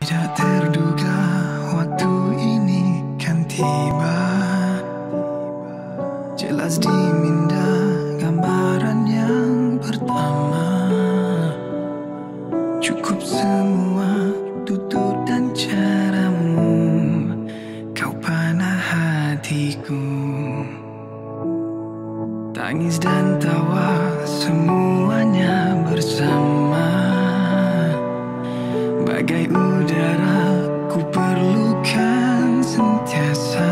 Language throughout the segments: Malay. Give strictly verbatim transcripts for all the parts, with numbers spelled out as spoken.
Tidak terduga waktu ini kan tiba. Jelas di minda gambaran yang pertama. Cukup semua tutur dan caramu, kau panah hatiku. Tangis dan tawa semuanya bersama. Bagai udara ku perlukan sentiasa.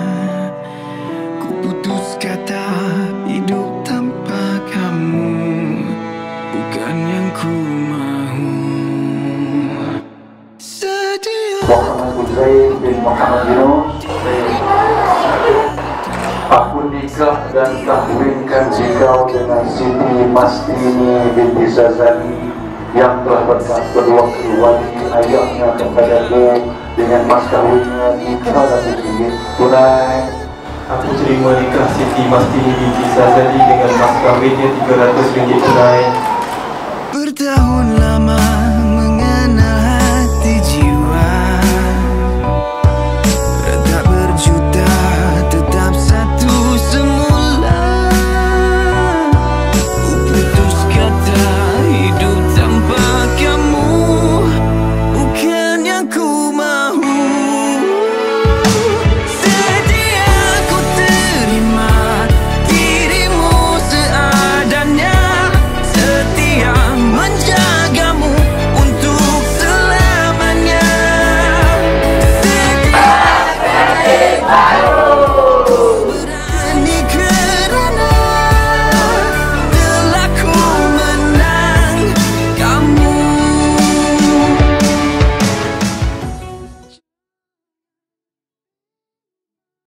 Ku putus kata hidup tanpa kamu bukan yang ku mahu. Sedia Muhammad Zaid bin Muhammad Yunus, aku nikah dan kahwinkan engkau dengan Siti Mastini binti Zazali yang telah berdoa wali ayahnya kepadamu dengan mas kawinnya tiga ratus ringgit tunai. Aku terima nikah Siti Mastini binti Zazali dengan mas kawinnya tiga ratus ringgit tunai. bertahun lama